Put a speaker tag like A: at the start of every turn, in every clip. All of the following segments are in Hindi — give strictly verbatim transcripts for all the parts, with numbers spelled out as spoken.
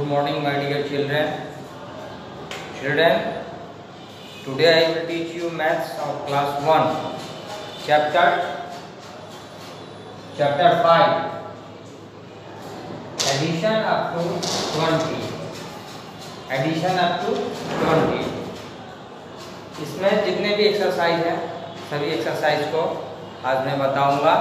A: morning, my dear children. Children, today I will teach you maths of class one, chapter chapter five, addition up to twenty. Addition up to twenty. इसमें जितने भी एक्सरसाइज हैं सभी एक्सरसाइज को आज मैं बताऊंगा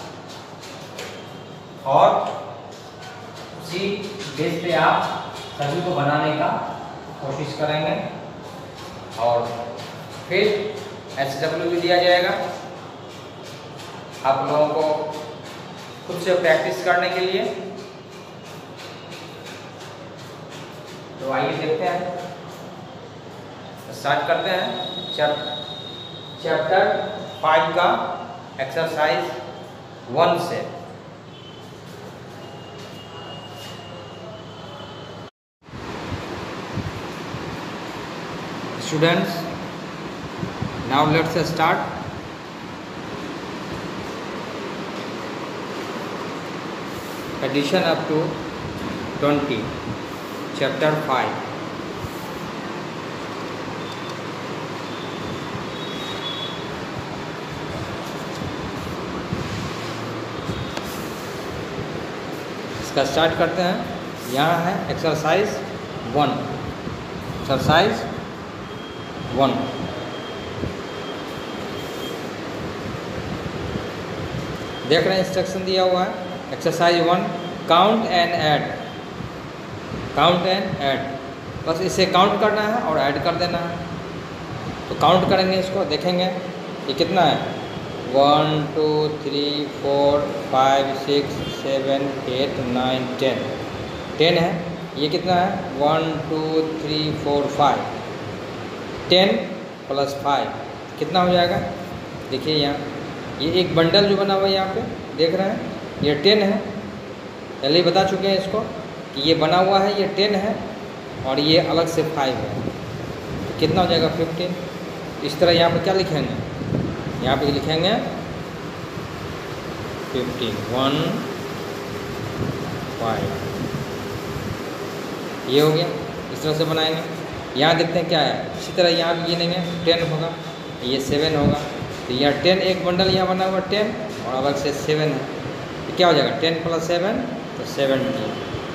A: और उसी बेस पे आप सभी को बनाने का कोशिश करेंगे और फिर एस डब्ल्यू भी दिया जाएगा आप लोगों को खुद से प्रैक्टिस करने के लिए। तो आइए देखते हैं, स्टार्ट करते हैं चैप्टर फाइव का एक्सरसाइज वन से। Students, now let's start. Addition up to twenty, chapter five. इसका स्टार्ट करते हैं। यहाँ है एक्सरसाइज वन। एक्सरसाइज वन देख रहे हैं, इंस्ट्रक्शन दिया हुआ है। Exercise one, count and add. Count and add, बस इसे काउंट करना है और ऐड कर देना है। तो काउंट करेंगे, इसको देखेंगे ये कितना है। One two three four five six seven eight nine ten. Ten है। ये कितना है, one two three four five. Ten plus five कितना हो जाएगा। देखिए यहाँ ये एक बंडल जो बना हुआ है यहाँ पे देख रहे हैं, ये टेन है। पहले ही बता चुके हैं इसको कि ये बना हुआ है, ये टेन है और ये अलग से फाइव है। तो कितना हो जाएगा, फिफ्टीन। इस तरह यहाँ पे क्या लिखेंगे, यहाँ पे लिखेंगे फिफ्टीन। वन फाइव ये हो गया। इस तरह से बनाएंगे। यहाँ देखते हैं क्या है, इसी तरह यहाँ भी गिनेंगे। टेन होगा, ये सेवन होगा। तो यहाँ टेन एक बंडल यहाँ बना हुआ टेन और अलग से सेवन है। तो क्या हो जाएगा, टेन प्लस सेवन तो सेवेंटी।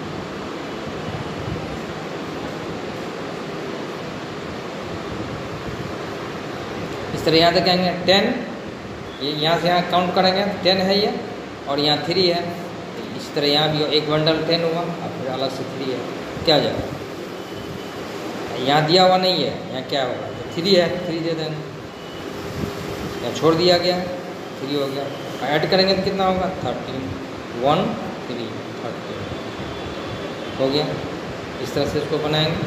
A: इस तरह यहाँ देखेंगे टेन, ये यहाँ से यहाँ काउंट करेंगे, टेन है ये और यहाँ थ्री है। इस तरह यहाँ भी एक बंडल टेन हुआ और फिर अलग से थ्री है। क्या हो जाएगा, यहाँ दिया हुआ नहीं है, यहाँ क्या होगा, तो थ्री है, थ्री दे देंगे। यहाँ छोड़ दिया गया, थ्री हो गया। ऐड करेंगे तो कितना होगा, थर्टीन। वन थ्री थर्टीन हो गया। इस तरह से इसको बनाएंगे।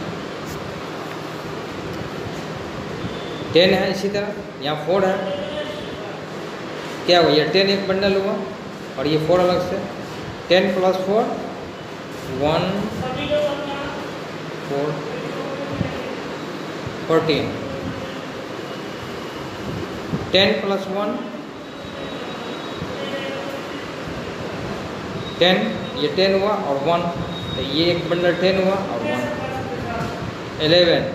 A: टेन है, इसी तरह यहाँ फोर है। क्या हुआ, ये टेन एक बंडल हुआ और ये फोर अलग से। Ten plus four one four fourteen. Ten plus one ten, ये टेन हुआ और वन, तो ये एक बंडल टेन हुआ और वन इलेवन।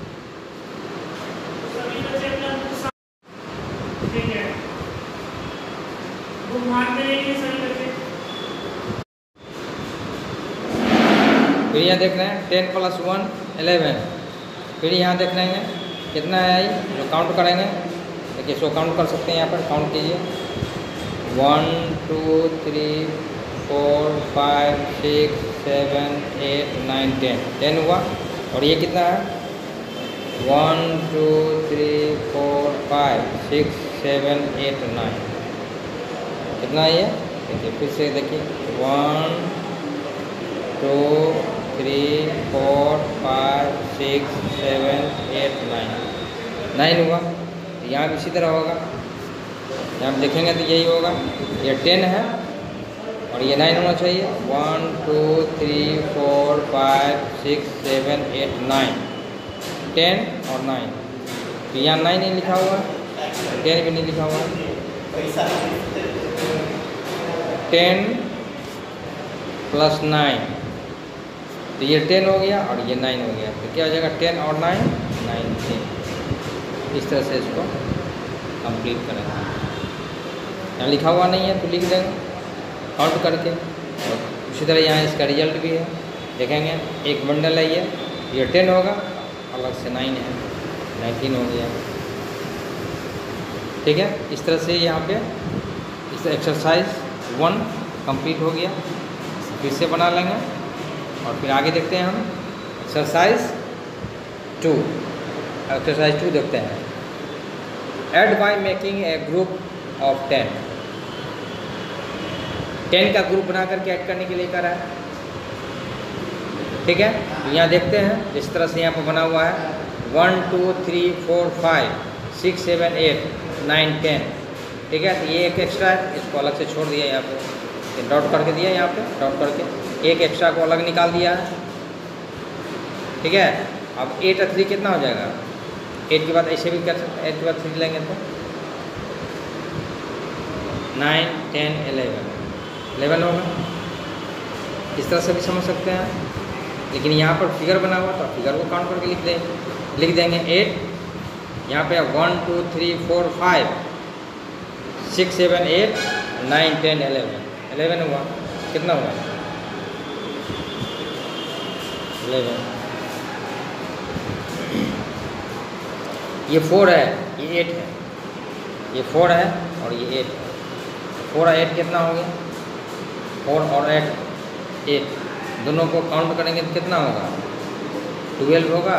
A: फिर यहाँ देख रहे हैं टेन प्लस वन इलेवन। फिर यहाँ देख रहे हैं कितना है, जो काउंट करेंगे। देखिए इसको काउंट कर सकते हैं, यहाँ पर काउंट कीजिए। One two three four five six seven eight nine ten. Ten हुआ और ये कितना है, one two three four five six seven eight nine. कितना है ये, देखिए फिर से देखिए, one two three four five six seven eight nine. Nine हुआ। यहाँ भी इसी तरह होगा। यहाँ देखेंगे तो यही होगा, ये टेन है और ये नाइन होना चाहिए। One two three four five six seven eight nine. Ten और नाइन। तो यहाँ नाइन नहीं लिखा हुआ, टेन भी नहीं लिखा हुआ। टेन प्लस नाइन तो ये टेन हो गया और ये नाइन हो गया, तो क्या हो जाएगा टेन और नाइन नाइनटीन। इस तरह से इसको कंप्लीट करेंगे। यहाँ लिखा हुआ नहीं है तो लिख देंगे काउंट करके, और उसी तरह यहाँ इसका रिजल्ट भी है, देखेंगे एक बंडल है ये ये टेन होगा, अलग से नाइन है, नाइनटीन हो गया। ठीक है, इस तरह से यहाँ पे इस एक्सरसाइज वन कंप्लीट हो गया। फिर से बना लेंगे और फिर आगे देखते हैं हम एक्सरसाइज टू। एक्सरसाइज टू देखते हैं। Add by making a group of ten. Ten का ग्रुप बना करके ऐड करने के लिए करा है। ठीक है, तो यहाँ देखते हैं इस तरह से यहाँ पर बना हुआ है one two three four five six seven eight nine ten. ठीक है, तो ये एक एक्स्ट्रा है, इसको अलग से छोड़ दिया, यहाँ पे डॉट करके दिया, यहाँ पे डॉट करके एक एक्स्ट्रा को अलग निकाल दिया है। ठीक है, अब एट और थ्री कितना हो जाएगा, एट के बाद ऐसे भी कर सकते हैं, एट के बाद थ्री लेंगे तो नाइन टेन एलेवन एलेवन होगा। इस तरह से भी समझ सकते हैं, लेकिन यहाँ पर फिगर बना हुआ तो फिगर को काउंट करके लिख दें लिख देंगे एट, यहाँ पे one two three four five six seven eight nine ten eleven eleven हुआ। कितना हुआ, एलेवन। ये फोर है, ये एट है, ये फोर है और ये एट है। फोर और एट कितना हो गया, फोर और एट एट, दोनों को काउंट करेंगे तो कितना होगा, ट्वेल्व होगा।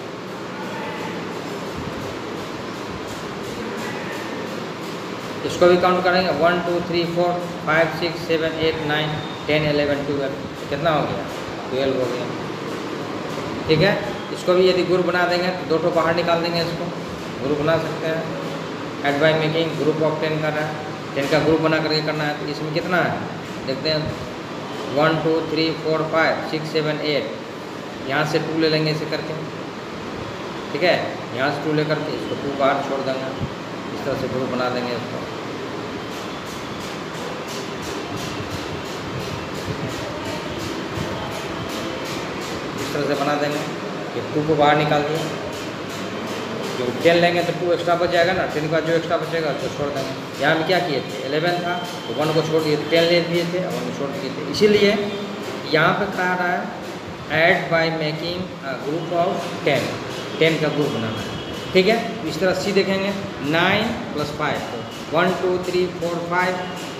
A: इसको भी काउंट करेंगे one two three four five six seven eight nine ten eleven twelve, कितना हो गया, ट्वेल्व हो गया। ठीक है, इसको भी यदि ग्रुप बना देंगे तो दो ठो बाहर निकाल देंगे, इसको ग्रुप बना सकते हैं। Add by making group of ten कर रहा है, टेन का ग्रुप बना करके करना है, तो इसमें कितना है देखते हैं one two three four five six seven eight, यहाँ से टू ले लेंगे इसे करके। ठीक है, यहाँ से टू ले करके इसको टू बाहर छोड़ देंगे, इस तरह से ग्रुप बना देंगे इसको। इस तरह से बना देंगे कि टू को बाहर निकाल दिए, जो टेन लेंगे तो टू एक्स्ट्रा बच जाएगा ना, टेन का जो एक्स्ट्रा बचेगा तो छोड़ देंगे। यहाँ में क्या किए थे, एलेवन था तो वन को छोड़ दिए थे, टेन ले दिए थे और वन को छोड़ दिए थे। इसीलिए यहाँ पे कहा रहा है add by making a group of ten, ten का ग्रुप बनाना है। ठीक है, इस तरह सी देखेंगे नाइन प्लस फाइव, तो one two three four five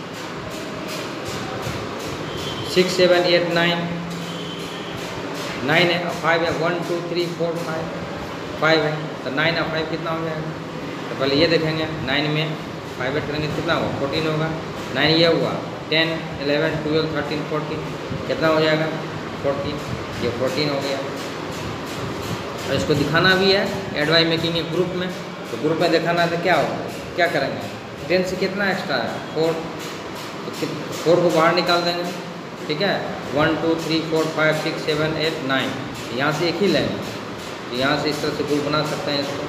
A: six seven eight nine, nine है, फाइव है, one two three four five five है, तो नाइन और फाइव कितना हो जाएगा, तो पहले ये देखेंगे नाइन में फाइव ऐड करेंगे कितना होगा, फोर्टीन होगा। नाइन ये हुआ, ten eleven twelve thirteen fourteen कितना हो जाएगा, फोर्टीन, ये फोर्टीन हो गया। और इसको दिखाना भी है ऐड बाय मेकिंग एक ग्रुप में, तो ग्रुप में दिखाना है तो क्या होगा, क्या करेंगे, टेन से कितना एक्स्ट्रा है, फोर, तो फोर को बाहर निकाल देंगे। ठीक है, one two three four five six seven eight nine, यहाँ से एक ही लेंगे, तो यहाँ से इस तरह से ग्रुप बना सकते हैं, इसको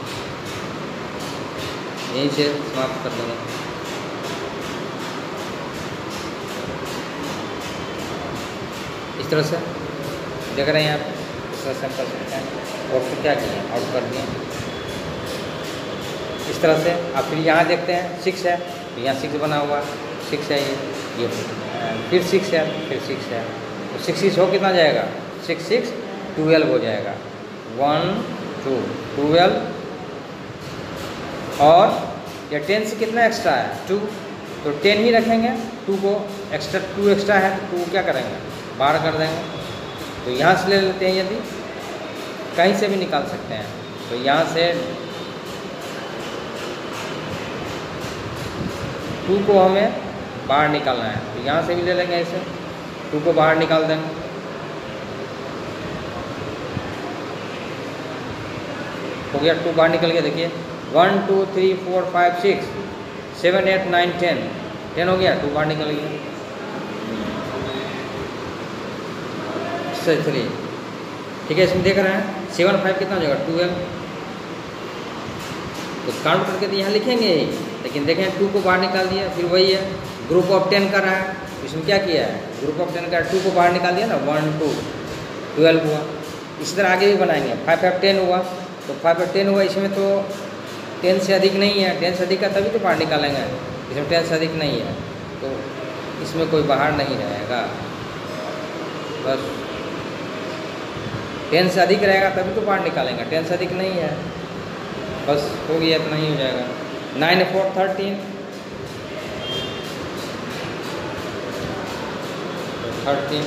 A: यहीं से समाप्त कर देंगे। इस तरह से देख रहे हैं आप, इस तरह से हम कर सकते हैं। और फिर क्या किए, आउट कर दिए इस तरह से। अब फिर यहाँ देखते हैं सिक्स है, तो यहाँ सिक्स बना हुआ, सिक्स है ये ये फिर सिक्स है, फिर सिक्स है, तो सिक्स सिक्स हो कितना जाएगा, सिक्स सिक्स ट्वेल्व हो जाएगा, वन टू ट्वेल्व। और या टेन से कितना एक्स्ट्रा है, टू, तो टेन ही रखेंगे, टू को एक्स्ट्रा, टू एक्स्ट्रा है तो टू क्या करेंगे, बाहर कर देंगे। तो यहाँ से ले लेते हैं, यदि कहीं से भी निकाल सकते हैं, तो यहाँ से टू को हमें बाहर निकालना है, तो यहाँ से भी ले लेंगे ऐसे, टू को बाहर निकाल देंगे। हो गया, टू बाहर निकल गया, देखिए one two three four five six seven eight nine ten, ten हो गया, टू बाहर निकल गया, थ्री। ठीक है, इसमें देख रहे हैं सेवन फाइव कितना हो जाएगा, ट्वेल्व। तो काउंट करके तो यहाँ लिखेंगे ही, लेकिन देखें टू को बाहर निकाल दिया, फिर वही है ग्रुप ऑफ टेन का रहा है, इसमें क्या किया है, ग्रुप ऑफ टेन का टू को बाहर निकाल दिया ना, वन टू ट्वेल्व हुआ। इसी तरह आगे भी बनाएंगे। फाइव फाइव टेन हुआ, तो फाइव फाइव टेन हुआ, इसमें तो टेन से अधिक नहीं है, टेन से अधिक का तभी तो बाहर निकालेंगे, इसमें टेन से अधिक नहीं है तो इसमें कोई बाहर नहीं रहेगा। बस टेन से अधिक रहेगा तभी तो बाहर निकालेंगे, टेन से अधिक नहीं है, बस हो गया, इतना ही हो जाएगा। नाइन फोर थर्टीन, थर्टीन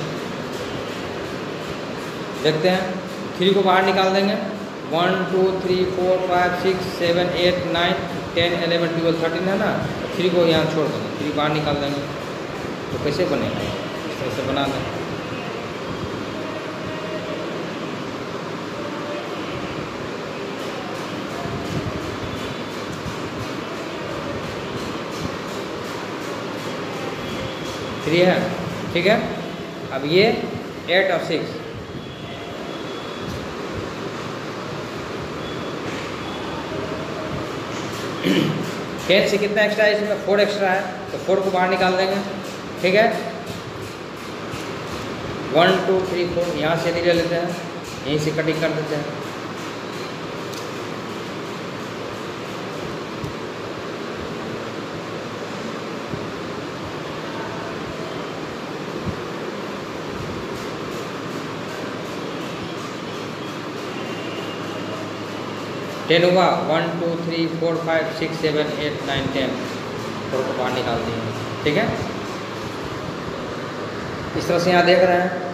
A: देखते हैं, थ्री को बाहर निकाल देंगे। One two three four five six seven eight nine ten eleven twelve thirteen है ना, तो थ्री को यहाँ छोड़ देंगे, थ्री बाहर निकाल देंगे। तो कैसे बनेगा, इस तरह से बना दें। थ्री है, ठीक है। अब ये एट और सिक्स, टेन से कितना एक्स्ट्रा है, इसमें फोर एक्स्ट्रा है, तो फोर को बाहर निकाल देंगे, ठीक है। वन टू थ्री फोर यहाँ से नहीं ले लेते हैं, यहीं से कटिंग कर देते हैं। टेन हुआ, one two three four five six seven eight nine ten, four को बाहर निकाल दिए, ठीक है। इस तरह से यहाँ देख रहे हैं,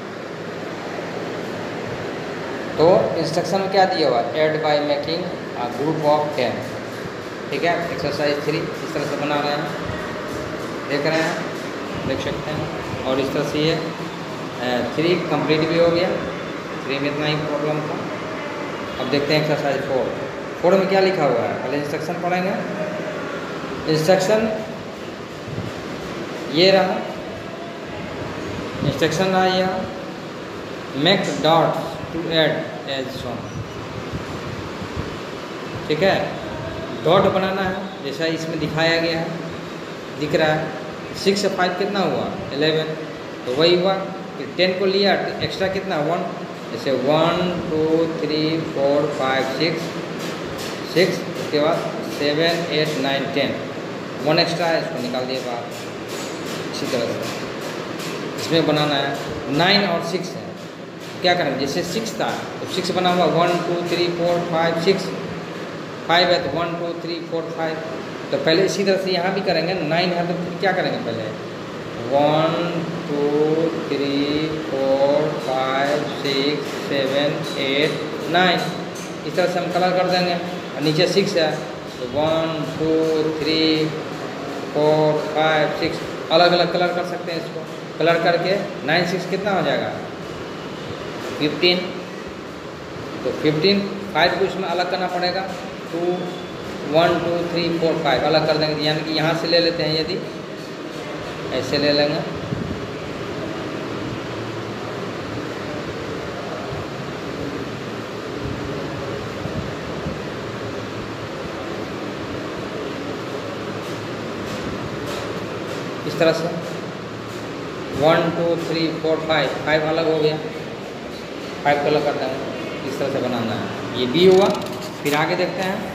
A: तो इंस्ट्रक्शन में क्या दिया हुआ, add by making a group of ten, ठीक है। एक्सरसाइज थ्री इस तरह से बना रहे हैं, देख रहे हैं, देख सकते हैं। और इस तरह से ये थ्री कंप्लीट भी हो गया, थ्री में इतना ही प्रॉब्लम था। अब देखते हैं एक्सरसाइज फोर। फोर में क्या लिखा हुआ है, पहले इंस्ट्रक्शन पढ़ेंगे। इंस्ट्रक्शन ये रहा, इंस्ट्रक्शन रहा यह, make dots to add as shown, ठीक है। डॉट बनाना है जैसा इसमें दिखाया गया है, दिख रहा है। सिक्स से फाइव कितना हुआ, एलेवन, तो वही हुआ कि टेन को लिया, एक्स्ट्रा कितना, वन, जैसे one two three four five six, six उसके बाद seven eight nine ten, one extra है, इसको निकाल दिए बाहर। इसी तरह से इसमें बनाना है। नाइन और सिक्स है, क्या करेंगे, जैसे सिक्स था तो सिक्स बना हुआ, one two three four five six, five है तो one two three four five, तो पहले इसी तरह से यहाँ भी करेंगे। नाइन है तो फिर क्या करेंगे, पहले one two three four five six seven eight nine, इस तरह से हम कलर कर देंगे। और नीचे सिक्स है तो one two three four five six, अलग अलग कलर कर सकते हैं। इसको कलर करके नाइन सिक्स कितना हो जाएगा, फिफ्टीन, तो फिफ्टीन, फाइव को इसमें अलग करना पड़ेगा, two one two three four five अलग कर देंगे, यानी कि यहाँ से ले लेते हैं, यदि ऐसे ले लेंगे, इस तरह से one two three four five, five अलग हो गया, फाइव को अलग कर देंगे, इस तरह से बनाना है। ये बी हुआ। फिर आगे देखते हैं,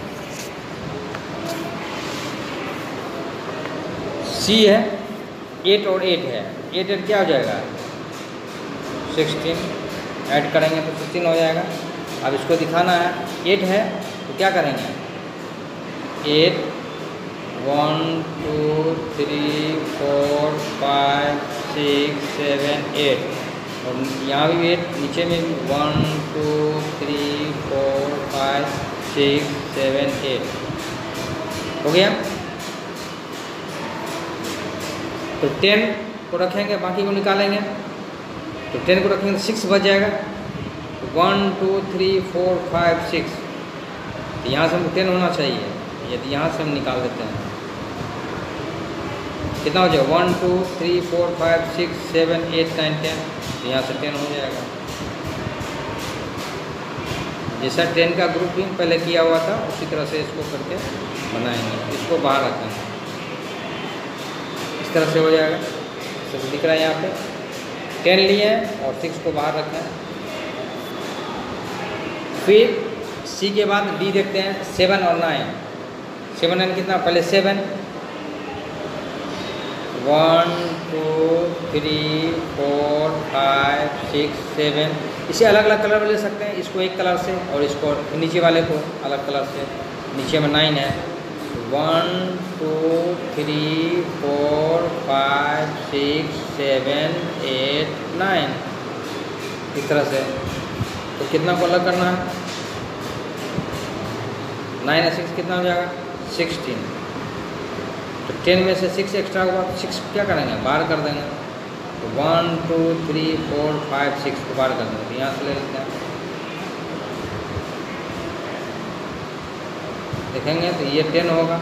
A: सी है, एट और एट है, एट एट क्या हो जाएगा, सिक्सटीन, ऐड करेंगे तो सिक्सटीन हो जाएगा। अब इसको दिखाना है, एट है तो क्या करेंगे, eight, one two three four five six seven eight, और यहाँ भी एट, नीचे में भी one two three four five six seven eight, हो गया। तो टेन को रखेंगे, बाकी को निकालेंगे, तो टेन को रखेंगे तो सिक्स बच जाएगा, one two three four five six, तो यहाँ से हमको टेन होना चाहिए, यदि यहाँ से हम निकाल देते हैं कितना हो जाएगा, one two three four five six seven eight nine ten, तो यहाँ से टेन हो जाएगा। जैसा टेन का ग्रुपिंग पहले किया हुआ था उसी तरह से इसको करके बनाएंगे, इसको बाहर रखेंगे, इस तरह से हो जाएगा। सब दिख रहा है यहाँ पे, टेन लिए और सिक्स को बाहर रखें। फिर सी के बाद डी देखते हैं, सेवन और नाइन। सेवन नाइन कितना, पहले seven, one two three four five six seven, इसे अलग अलग कलर में ले सकते हैं, इसको एक कलर से और इसको नीचे वाले को अलग कलर से। नीचे में नाइन है, one two three four five six seven eight nine, इस तरह से। तो कितना को अलग करना है, नाइन और सिक्स कितना हो जाएगा, सिक्सटीन। तो टेन में से सिक्स एक्स्ट्रा हुआ, सिक्स क्या करेंगे, बाहर कर देंगे। तो one two three four five six को बाहर कर देंगे, तो यहाँ से ले लेते हैं, देखेंगे तो ये टेन होगा।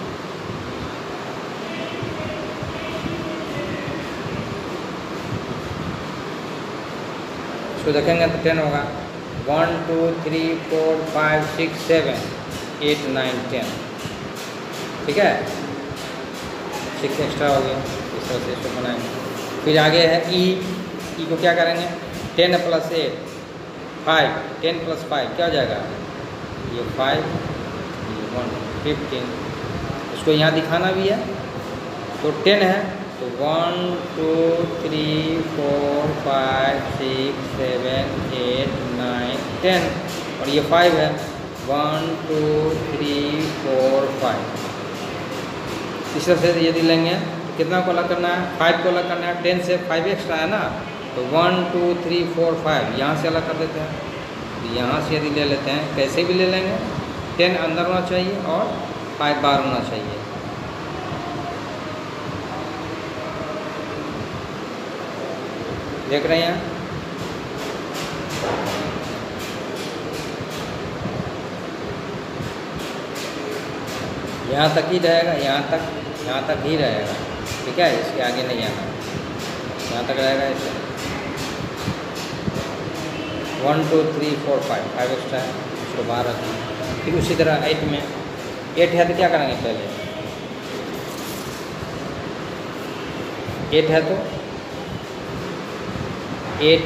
A: इसको देखेंगे तो टेन होगा, one two three four five six seven eight nine ten, ठीक है, सिक्स एक्स्ट्रा हो गया। इस तरह से इसको बनाएंगे। फिर आगे है ई, ई को क्या करेंगे, ten plus eight five, ten plus five क्या हो जाएगा, ये फाइव, ये वन, फिफ्टीन। उसको यहाँ दिखाना भी है, तो टेन है तो one two three four five six seven eight nine ten, और ये फाइव है, one two three four five. इस तरह से यदि लेंगे तो कितना को अलग करना है, फाइव को अलग करना है, टेन से फाइव एक्स्ट्रा है ना, तो one two three four five यहाँ से अलग कर देते हैं। तो यहाँ से यदि ले लेते हैं, कैसे भी ले लेंगे, टेन अंदर होना चाहिए और फाइव बाहर होना चाहिए। देख रहे हैं, यहाँ तक ही रहेगा, यहाँ तक यहाँ तक ही रहेगा, ठीक है, इसके आगे नहीं आना, यहाँ तक रहेगा। ऐसे one two three four five, five extra है, उसको बाहर रखना। फिर उसी तरह एट में, एट है तो क्या करेंगे, पहले एट है तो एट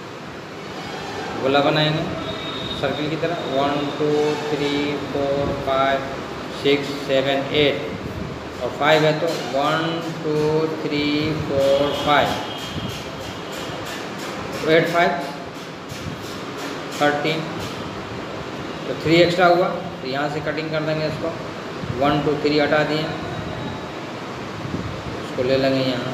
A: गोला बनाएंगे सर्किल की तरह, one two three four five six seven eight, और फाइव है तो one two three four five, तो एट फाइव थर्टीन, तो थ्री एक्स्ट्रा हुआ, तो यहाँ से कटिंग कर देंगे इसको, वन टू थ्री हटा दिए, इसको ले लेंगे यहाँ,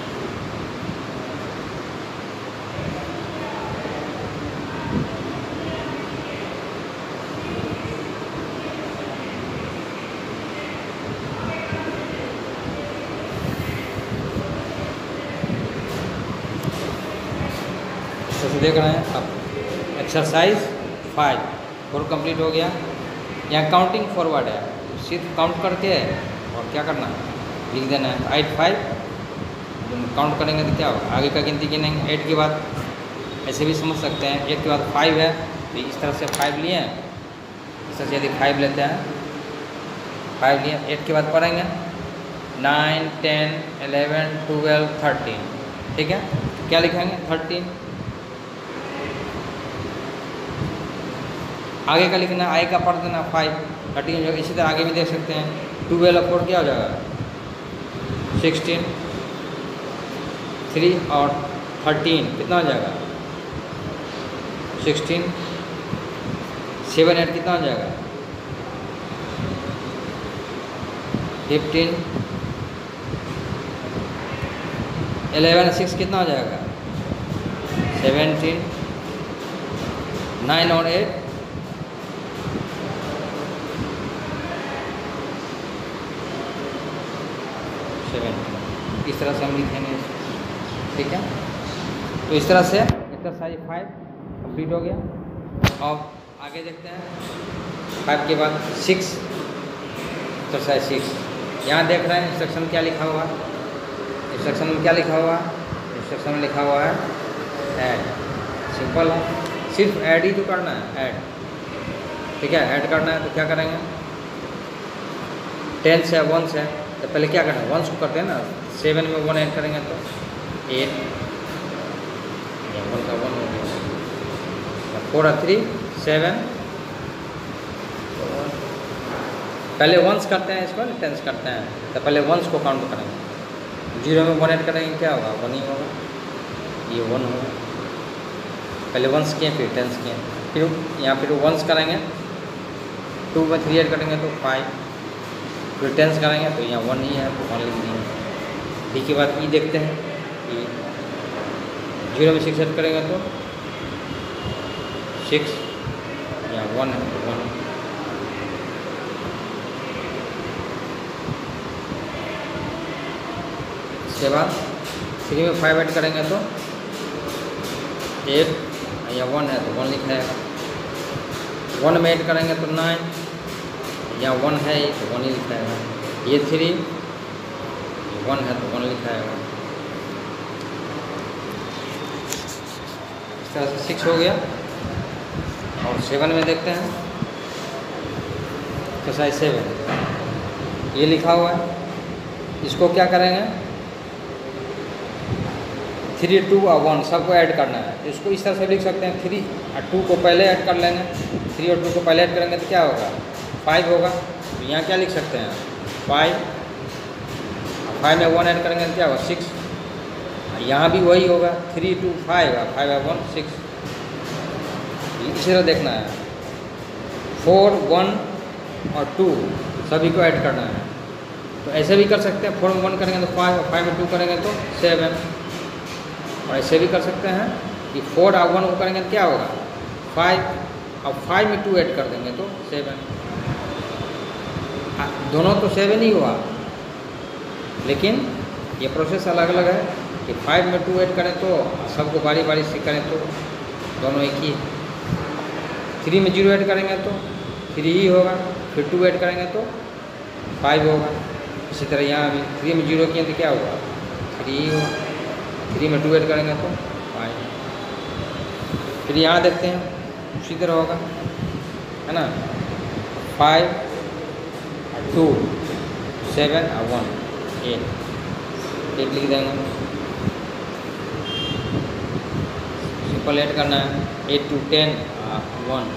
A: देख रहे हैं अब। एक्सरसाइज फाइव फोर कंप्लीट हो गया। यहाँ काउंटिंग फॉरवर्ड है, सिर्फ काउंट करके और क्या करना है, लिख देना है। एट फाइव काउंट करेंगे तो क्या होगा, आगे का गिनती गिनेंगे। एट के बाद ऐसे भी समझ सकते हैं, एट के बाद फाइव है तो इस तरह से फाइव लिए, इस तरह से यदि फाइव लेते हैं, फाइव लिए, एट के बाद पढ़ेंगे nine ten eleven twelve thirteen, ठीक है, क्या लिखेंगे, थर्टीन। आगे का लिखना, आगे का पढ़ देना फाइव, थर्टीन हो जाएगा। इसी तरह आगे भी देख सकते हैं, ट्वेल्व और फोर क्या हो जाएगा, सिक्सटीन, थ्री और थर्टीन कितना हो जाएगा, सिक्सटीन, सेवन एट कितना हो जाएगा, फिफ्टीन, एलेवन सिक्स कितना हो जाएगा, सेवेंटीन, नाइन और एट सेवेंटीन। इस तरह से हम लिखेंगे, ठीक है। तो इस तरह से एक्सरसाइज फाइव कंप्लीट हो गया। अब आगे देखते हैं, फाइव के बाद सिक्स, एक्सरसाइज सिक्स। यहाँ देख रहे हैं इंस्ट्रक्शन क्या लिखा हुआ है, इंस्ट्रक्शन में क्या लिखा हुआ है, इंस्ट्रक्शन में लिखा हुआ है ऐड। सिंपल है, सिर्फ ऐड ही तो करना है, ऐड, ठीक है। ऐड करना है तो क्या करेंगे, टेन से वन से, तो पहले क्या करना है, वन को करते हैं ना, सेवन में वन ऐड करेंगे तो एट, वन का वन हो गया, फोर और थ्री सेवन, पहले वंस करते हैं इसको, टेंस करते हैं, तो पहले वंस को काउंट करेंगे। जीरो में वन ऐड करेंगे, क्या होगा? वन ही होगा, ये वन होगा। पहले वंस किए फिर टेंस किए, फिर यहाँ फिर वंस करेंगे, टू में थ्री ऐड करेंगे तो फाइव, फिर टेंस करेंगे तो यहाँ वन ही है तो वन लिख दिए। ठीक के बाद ई देखते हैं, ई जीरो में सिक्स ऐड करेंगे तो सिक्स, यहाँ वन है तो वन। इसके बाद थ्री में फाइव ऐड करेंगे तो एट, या वन है तो वन लिखा जाएगा। वन में ऐड करेंगे तो नाइन, या वन है तो वन ही लिखा जाएगा। ये थ्री, वन है तो वन लिखा जाएगा। इस तरह से सिक्स हो गया। और सेवन में देखते हैं, एक्सरसाइज सेवन, ये लिखा हुआ है, इसको क्या करेंगे? थ्री टू और वन सबको ऐड करना है। तो इसको इस तरह से लिख सकते हैं, थ्री और टू को पहले ऐड कर लेंगे, थ्री और टू को पहले ऐड करेंगे तो क्या होगा? फाइव होगा। तो यहाँ क्या लिख सकते हैं? फाइव, फाइव में वन ऐड करेंगे तो क्या होगा? सिक्स। यहाँ भी वही होगा, थ्री टू फाइव, फाइव और वन सिक्स। इसी तरह देखना है, फोर वन और टू सभी को ऐड करना है। तो ऐसे भी कर सकते हैं, फोर में वन करेंगे तो फाइव, फाइव में टू करेंगे तो सेवन। और ऐसे भी कर सकते हैं कि फोर और वन को करेंगे तो क्या होगा? फाइव, और फाइव में टू ऐड कर देंगे तो सेवन। दोनों तो सेवन ही हुआ, लेकिन ये प्रोसेस अलग अलग है कि फाइव में टू ऐड करें तो सबको बारी बारी से करें तो दोनों एक ही। थ्री में जीरो ऐड करेंगे तो थ्री ही होगा, फिर टू ऐड करेंगे तो फाइव होगा। इसी तरह यहाँ भी थ्री में जीरो किए तो क्या होगा? थ्री ही होगा, थ्री में टू ऐड करेंगे तो फाइव। फिर यहाँ देखते हैं उसी तरह होगा, है ना? फाइव, टू, सेवन और वन, एट, एट लिख देंगे। सिंपल ऐड करना है, eight two ten, one,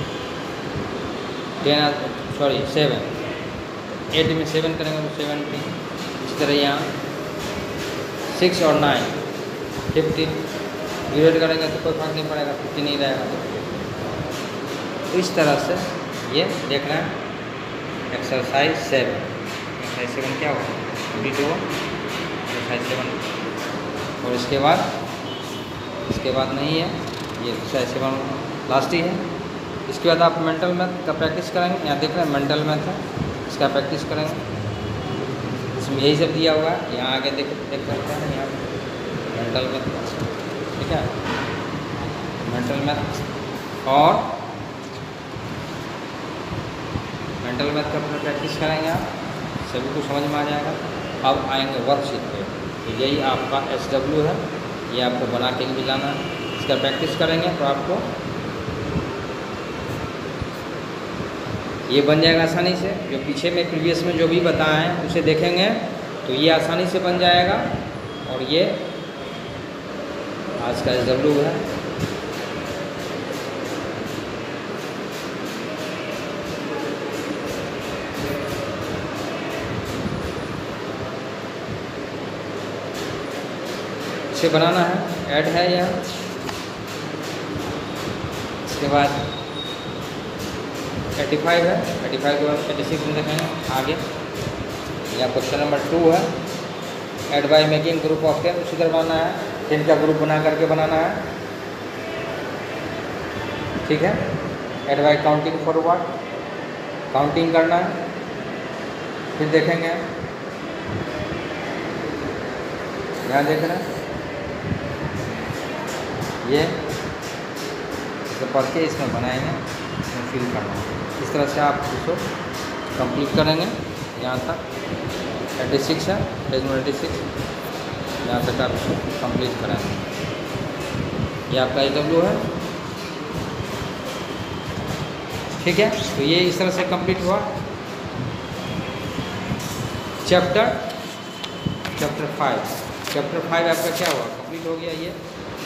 A: ten sorry seven, eight में सेवन करेंगे तो सेवनटीन। इस तरह यहाँ सिक्स और नाइन, फिफ्टीन, डिवाइड करेंगे तो कोई फर्क नहीं पड़ेगा, फिफ्टीन ही रहेगा। तो इस तरह से ये देखना है एक्सरसाइज सेवन। एक्सरसाइज सेवन क्या होगा? कंप्लीट होगा एक्सरसाइज सेवन। और इसके बाद इसके बाद नहीं है, ये एक्सरसाइज सेवन लास्ट ही है। इसके बाद आप मेंटल मैथ का प्रैक्टिस करेंगे। यहाँ देख रहे हैं मेंटल मैथ है, इसका प्रैक्टिस करेंगे। इसमें यही सब दिया हुआ है, यहाँ आगे देख देख सकते हैं, यहाँ मेंटल मैथ, ठीक है? मेंटल मैथ और मेंटल मैथ का अपना प्रैक्टिस करेंगे आप, सभी को समझ में आ जाएगा। अब आएंगे वर्कशीट पे, तो यही आपका एस डब्ल्यू है, ये आपको बना के भी लाना है। इसका प्रैक्टिस करेंगे तो आपको ये बन जाएगा आसानी से। जो पीछे में प्रीवियस में जो भी बताए हैं उसे देखेंगे तो ये आसानी से बन जाएगा। और ये आज का एस डब्ल्यू है। इसे बनाना है, ऐड है यह। इसके बाद एटी फाइव है, एटी फाइव के बाद एटी सिक्स में देखेंगे आगे। यहाँ क्वेश्चन नंबर टू है, add by making group of ten. उसी तरह बनाना है, टेन का ग्रुप बना करके बनाना है, ठीक है? Add by counting forward, counting करना है। फिर देखेंगे यहाँ देख रहे हैं ये तो पढ़ के इसमें बनाएंगे, इसमें फिल करना है। इस तरह से आप इसको कंप्लीट करेंगे। यहाँ तक एटी सिक्स है, पेज नंबर एटी सिक्स, यहाँ तक आप इसको कंप्लीट करेंगे। ये आपका ए डब्ल्यू है, ठीक है? तो ये इस तरह से कंप्लीट हुआ chapter chapter five. Chapter five आपका क्या हुआ? कंप्लीट हो गया। ये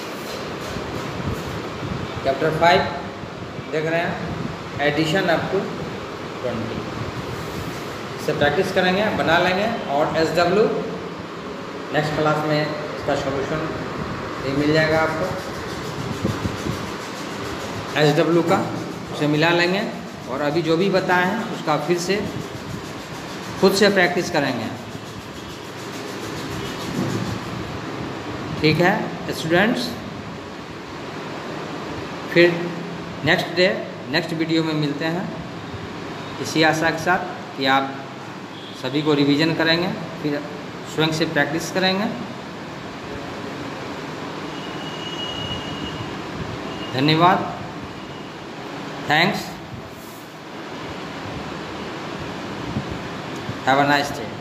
A: चैप्टर फाइव देख रहे हैं, एडिशन अप टू ट्वेंटी। इससे प्रैक्टिस करेंगे, बना लेंगे। और एस डब्ल्यू नेक्स्ट क्लास में इसका सॉल्यूशन ये मिल जाएगा आपको, एस डब्ल्यू का, उसे मिला लेंगे। और अभी जो भी बताए हैं उसका फिर से खुद से प्रैक्टिस करेंगे। ठीक है स्टूडेंट्स, फिर नेक्स्ट डे नेक्स्ट वीडियो में मिलते हैं इसी आशा के साथ कि आप सभी को रिवीजन करेंगे, फिर स्वयं से प्रैक्टिस करेंगे। धन्यवाद, thanks, have a nice day.